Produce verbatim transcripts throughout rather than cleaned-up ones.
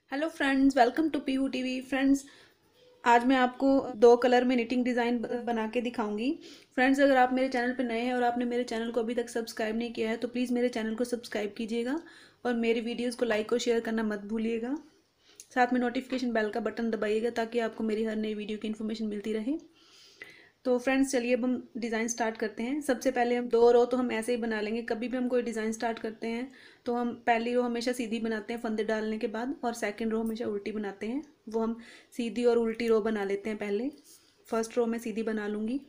Hello friends, welcome to Pihu TV. Friends, आज मैं आपको दो कलर में निटिंग डिज़ाइन बना के दिखाऊंगी। फ्रेंड्स, अगर आप मेरे चैनल पर नए हैं और आपने मेरे चैनल को अभी तक सब्सक्राइब नहीं किया है तो प्लीज़ मेरे चैनल को सब्सक्राइब कीजिएगा और मेरी वीडियोस को लाइक और शेयर करना मत भूलिएगा। साथ में नोटिफिकेशन बेल का बटन दबाइएगा ताकि आपको मेरी हर नई वीडियो की इन्फॉर्मेशन मिलती रहे। तो फ्रेंड्स, चलिए अब हम डिज़ाइन स्टार्ट करते हैं। सबसे पहले हम दो रो तो हम ऐसे ही बना लेंगे। कभी भी हम कोई डिज़ाइन स्टार्ट करते हैं तो हम पहली रो हमेशा सीधी बनाते हैं फंदे डालने के बाद, और सेकंड रो हमेशा उल्टी बनाते हैं। वो हम सीधी और उल्टी रो बना लेते हैं पहले। फर्स्ट रो मैं सीधी बना लूँगी।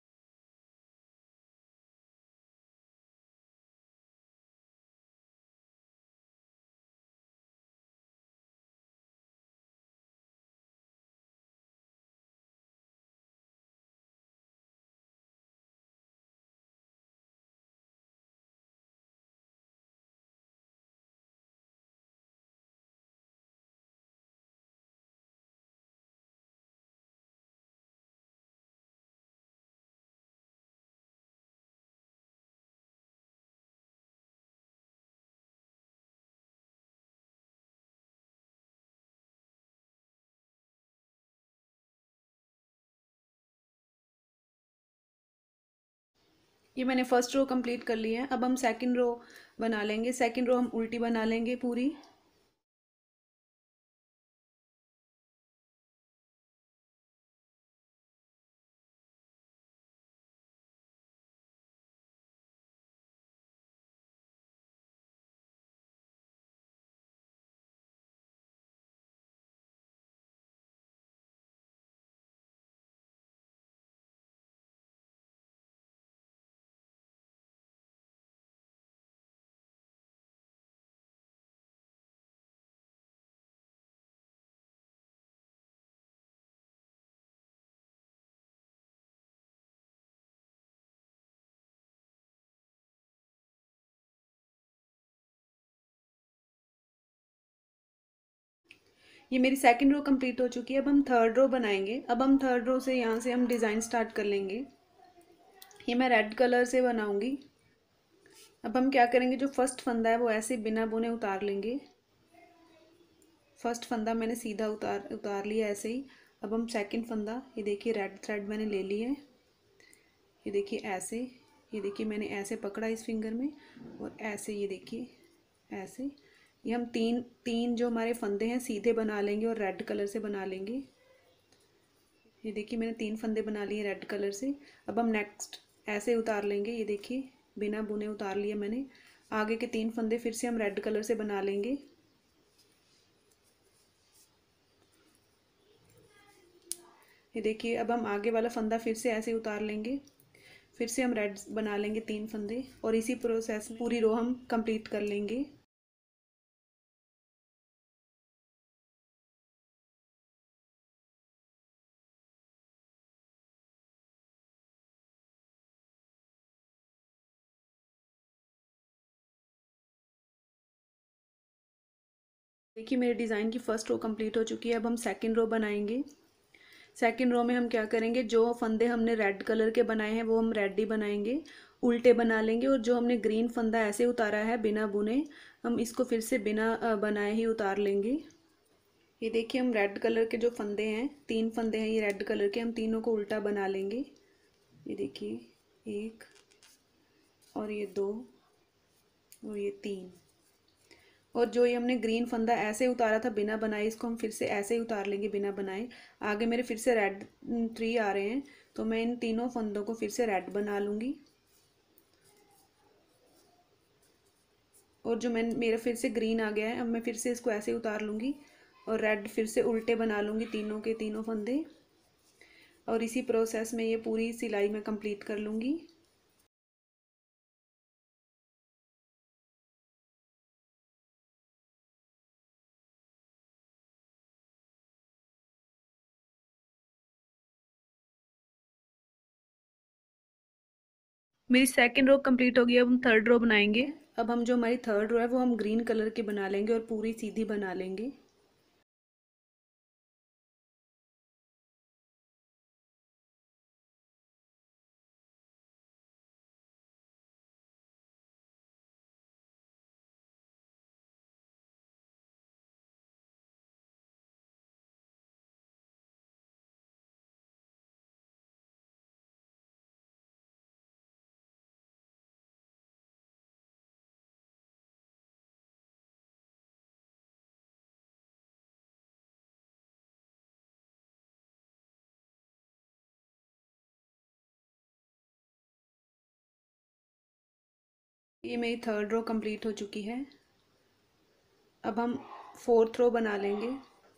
ये मैंने फर्स्ट रो कंप्लीट कर ली है। अब हम सेकंड रो बना लेंगे। सेकंड रो हम उल्टी बना लेंगे पूरी। ये मेरी सेकंड रो कंप्लीट हो चुकी है। अब हम थर्ड रो बनाएंगे। अब हम थर्ड रो से यहाँ से हम डिज़ाइन स्टार्ट कर लेंगे। ये मैं रेड कलर से बनाऊंगी। अब हम क्या करेंगे, जो फर्स्ट फंदा है वो ऐसे बिना बुने उतार लेंगे। फर्स्ट फंदा मैंने सीधा उतार उतार लिया ऐसे ही। अब हम सेकंड फंदा, ये देखिए रेड थ्रेड मैंने ले ली है। ये देखिए ऐसे, ये देखिए मैंने ऐसे पकड़ा इस फिंगर में, और ऐसे ये देखिए ऐसे। ये हम तीन तीन जो हमारे फंदे हैं सीधे बना लेंगे और रेड कलर से बना लेंगे। ये देखिए मैंने तीन फंदे बना लिए रेड कलर से। अब हम नेक्स्ट ऐसे उतार लेंगे। ये देखिए बिना बुने उतार लिए मैंने। आगे के तीन फंदे फिर से हम रेड कलर से बना लेंगे। ये देखिए अब हम आगे वाला फंदा फिर से ऐसे उतार लेंगे। फिर से हम रेड बना लेंगे तीन फंदे, और इसी प्रोसेस में पूरी रो हम कंप्लीट कर लेंगे। देखिए मेरे डिज़ाइन की फर्स्ट रो कंप्लीट हो चुकी है। अब हम सेकंड रो बनाएंगे। सेकंड रो में हम क्या करेंगे, जो फंदे हमने रेड कलर के बनाए हैं वो हम रेड ही बनाएंगे, उल्टे बना लेंगे। और जो हमने ग्रीन फंदा ऐसे उतारा है बिना बुने, हम इसको फिर से बिना बनाए ही उतार लेंगे। ये देखिए हम रेड कलर के जो फंदे हैं, तीन फंदे हैं ये रेड कलर के, हम तीनों को उल्टा बना लेंगे। ये देखिए एक, और ये दो, और ये तीन। और जो ये हमने ग्रीन फंदा ऐसे उतारा था बिना बनाए, इसको हम फिर से ऐसे ही उतार लेंगे बिना बनाए। आगे मेरे फिर से रेड थ्री आ रहे हैं, तो मैं इन तीनों फंदों को फिर से रेड बना लूँगी। और जो मैं मेरा फिर से ग्रीन आ गया है, अब मैं फिर से इसको ऐसे उतार लूँगी और रेड फिर से उल्टे बना लूँगी तीनों के तीनों फंदे। और इसी प्रोसेस में ये पूरी सिलाई मैं कंप्लीट कर लूँगी। मेरी सेकंड रो कंप्लीट हो गई। अब हम थर्ड रो बनाएंगे। अब हम जो हमारी थर्ड रो है वो हम ग्रीन कलर की बना लेंगे और पूरी सीधी बना लेंगे। ये मेरी थर्ड रो कंप्लीट हो चुकी है। अब हम फोर्थ रो बना लेंगे।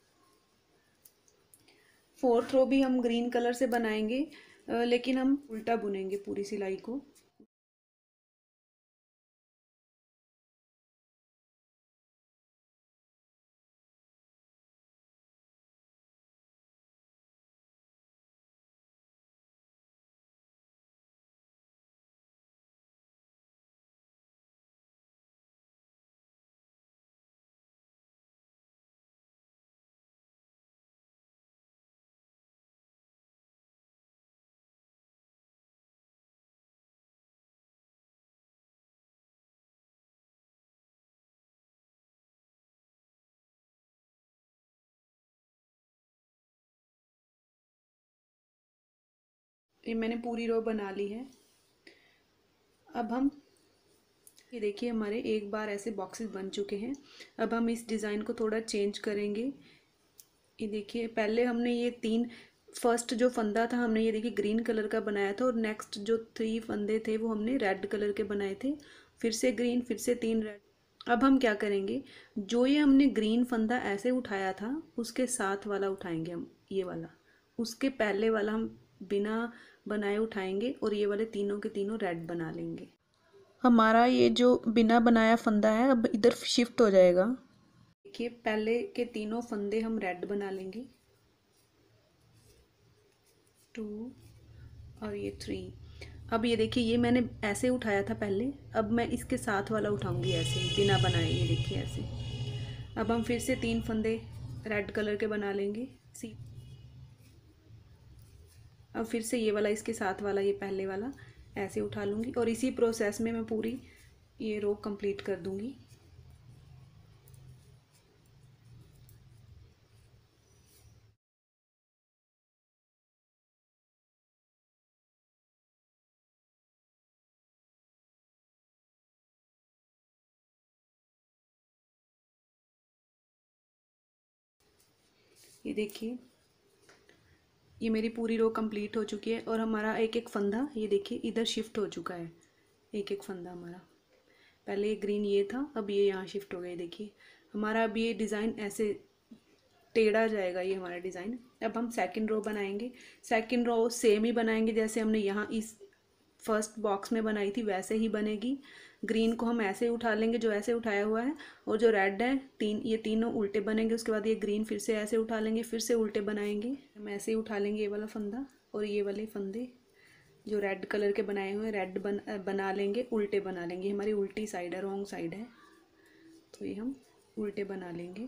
फोर्थ रो भी हम ग्रीन कलर से बनाएंगे, अ, लेकिन हम उल्टा बुनेंगे पूरी सिलाई को। ये मैंने पूरी रो बना ली है। अब हम ये देखिए हमारे एक बार ऐसे बॉक्सेस बन चुके हैं। अब हम इस डिज़ाइन को थोड़ा चेंज करेंगे। ये देखिए पहले हमने ये तीन, फर्स्ट जो फंदा था हमने ये देखिए ग्रीन कलर का बनाया था, और नेक्स्ट जो थ्री फंदे थे वो हमने रेड कलर के बनाए थे। फिर से ग्रीन, फिर से तीन रेड। अब हम क्या करेंगे, जो ये हमने ग्रीन फंदा ऐसे उठाया था उसके साथ वाला उठाएंगे हम, ये वाला। उसके पहले वाला हम बिना बनाए उठाएंगे, और ये वाले तीनों के तीनों रेड बना लेंगे। हमारा ये जो बिना बनाया फंदा है अब इधर शिफ्ट हो जाएगा। देखिए पहले के तीनों फंदे हम रेड बना लेंगे, टू और ये थ्री। अब ये देखिए ये मैंने ऐसे उठाया था पहले, अब मैं इसके साथ वाला उठाऊंगी ऐसे ही बिना बनाए, ये देखिए ऐसे। अब हम फिर से तीन फंदे रेड कलर के बना लेंगे सी। अब फिर से ये वाला इसके साथ वाला, ये पहले वाला ऐसे उठा लूँगी, और इसी प्रोसेस में मैं पूरी ये रो कंप्लीट कर दूँगी। ये देखिए ये मेरी पूरी रो कंप्लीट हो चुकी है, और हमारा एक एक फंदा ये देखिए इधर शिफ्ट हो चुका है। एक एक फंदा हमारा, पहले ये ग्रीन ये था, अब ये यहाँ शिफ्ट हो गया। देखिए हमारा अब ये डिज़ाइन ऐसे टेढ़ा जाएगा, ये हमारा डिज़ाइन। अब हम सेकंड रो बनाएंगे। सेकंड रो सेम ही बनाएंगे जैसे हमने यहाँ इस फर्स्ट बॉक्स में बनाई थी, वैसे ही बनेगी। ग्रीन को हम ऐसे उठा लेंगे जो ऐसे उठाया हुआ है, और जो रेड है तीन, ये तीनों उल्टे बनेंगे। उसके बाद ये ग्रीन फिर से ऐसे उठा लेंगे, फिर से उल्टे बनाएंगे। हम ऐसे ही उठा लेंगे ये वाला फंदा, और ये वाले फंदे जो रेड कलर के बनाए हुए रेड बन बना लेंगे, उल्टे बना लेंगे। हमारी उल्टी साइड है, रॉन्ग साइड है, तो ये हम उल्टे बना लेंगे।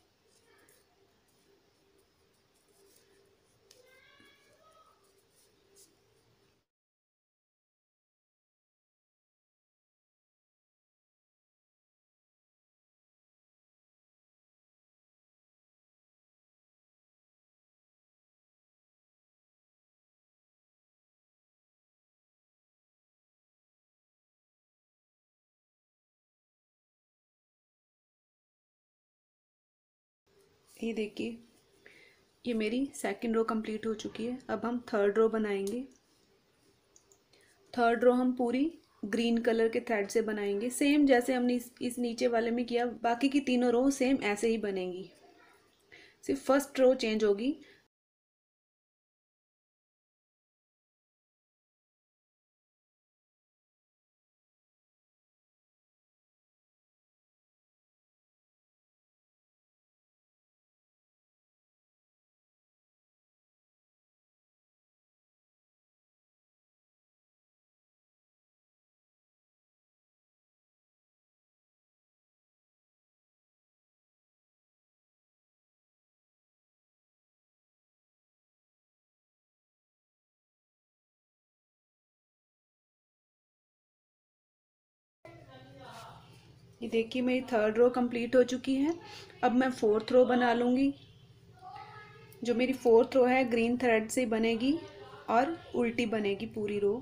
ये देखिए ये मेरी सेकंड रो कंप्लीट हो चुकी है। अब हम थर्ड रो बनाएंगे। थर्ड रो हम पूरी ग्रीन कलर के थ्रेड से बनाएंगे, सेम जैसे हमने इस, इस नीचे वाले में किया। बाकी की तीनों रो सेम ऐसे ही बनेंगी, सिर्फ फर्स्ट रो चेंज होगी। ये देखिए मेरी थर्ड रो कंप्लीट हो चुकी है। अब मैं फोर्थ रो बना लूँगी। जो मेरी फोर्थ रो है ग्रीन थ्रेड से बनेगी, और उल्टी बनेगी पूरी रो।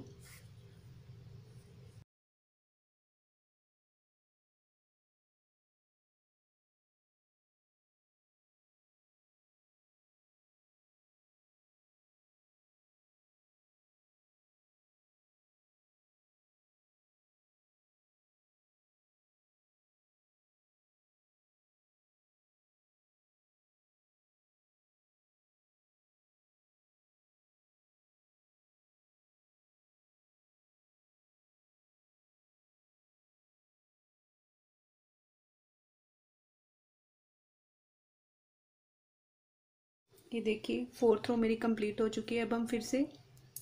ये देखिए फोर्थ रो मेरी कंप्लीट हो चुकी है। अब हम फिर से,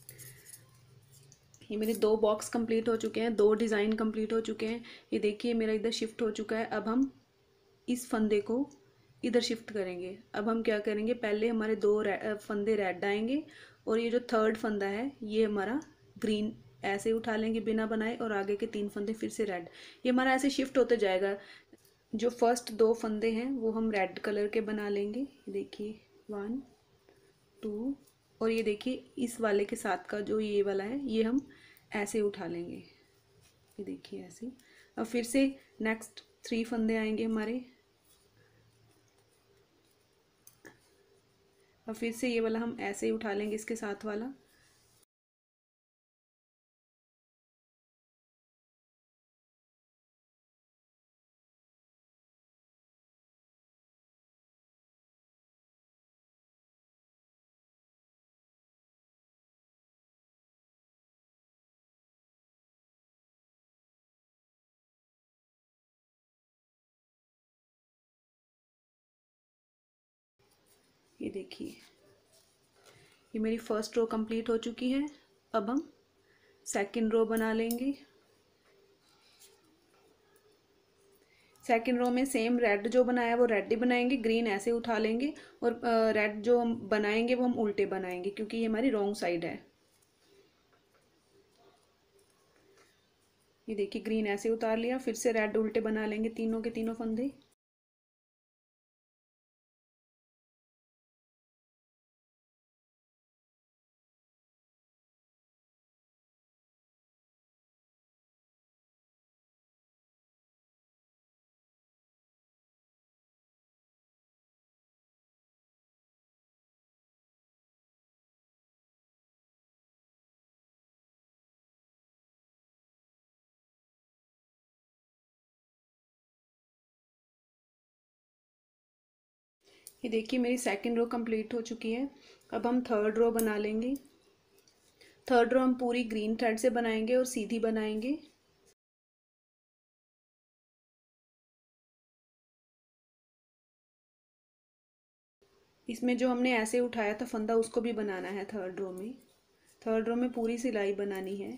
ये मेरे दो बॉक्स कंप्लीट हो चुके हैं, दो डिज़ाइन कंप्लीट हो चुके हैं। ये देखिए मेरा इधर शिफ्ट हो चुका है। अब हम इस फंदे को इधर शिफ्ट करेंगे। अब हम क्या करेंगे, पहले हमारे दो रे, फंदे रेड आएंगे और ये जो थर्ड फंदा है ये हमारा ग्रीन ऐसे उठा लेंगे बिना बनाए, और आगे के तीन फंदे फिर से रेड। ये हमारा ऐसे शिफ्ट होते जाएगा। जो फर्स्ट दो फंदे हैं वो हम रेड कलर के बना लेंगे। देखिए वन टू, और ये देखिए इस वाले के साथ का जो ये वाला है ये हम ऐसे उठा लेंगे। ये देखिए ऐसे। अब फिर से नेक्स्ट थ्री फंदे आएंगे हमारे। अब फिर से ये वाला हम ऐसे ही उठा लेंगे इसके साथ वाला। ये देखिए ये मेरी फर्स्ट रो कंप्लीट हो चुकी है। अब हम सेकंड रो बना लेंगे। सेकंड रो में सेम रेड जो बनाया वो रेड ही बनाएंगे, ग्रीन ऐसे उठा लेंगे, और रेड जो हम बनाएंगे वो हम उल्टे बनाएंगे क्योंकि ये हमारी रॉन्ग साइड है। ये देखिए ग्रीन ऐसे उतार लिया, फिर से रेड उल्टे बना लेंगे तीनों के तीनों फंदे। ये देखिए मेरी सेकंड रो कंप्लीट हो चुकी है। अब हम थर्ड रो बना लेंगे। थर्ड रो हम पूरी ग्रीन थ्रेड से बनाएंगे और सीधी बनाएंगे। इसमें जो हमने ऐसे उठाया था फंदा उसको भी बनाना है थर्ड रो में। थर्ड रो में पूरी सिलाई बनानी है।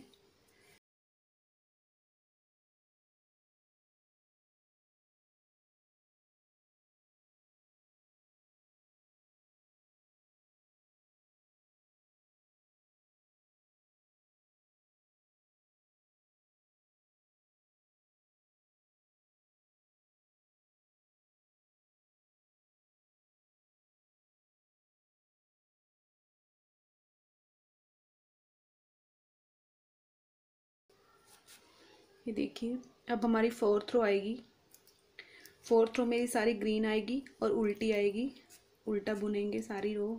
ये देखिए अब हमारी फोर्थ रो आएगी। फोर्थ रो मेरी सारी ग्रीन आएगी और उल्टी आएगी, उल्टा बुनेंगे सारी रो।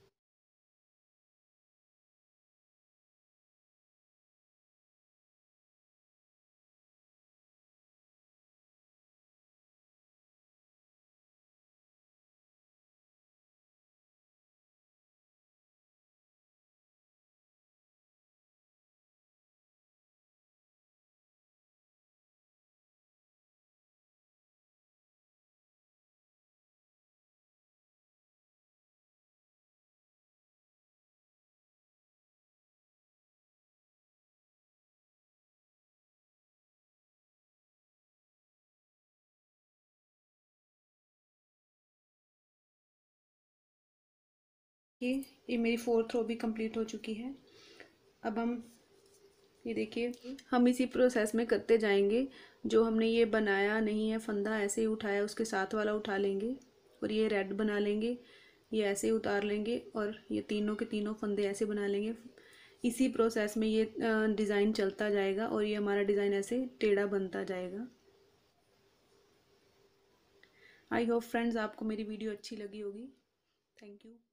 ये ये मेरी फोर्थ रो भी कंप्लीट हो चुकी है। अब हम ये देखिए हम इसी प्रोसेस में करते जाएंगे। जो हमने ये बनाया नहीं है फंदा ऐसे ही उठाया उसके साथ वाला उठा लेंगे, और ये रेड बना लेंगे, ये ऐसे ही उतार लेंगे, और ये तीनों के तीनों फंदे ऐसे बना लेंगे। इसी प्रोसेस में ये डिज़ाइन चलता जाएगा और ये हमारा डिज़ाइन ऐसे टेढ़ा बनता जाएगा। आई होप फ्रेंड्स आपको मेरी वीडियो अच्छी लगी होगी। Thank you.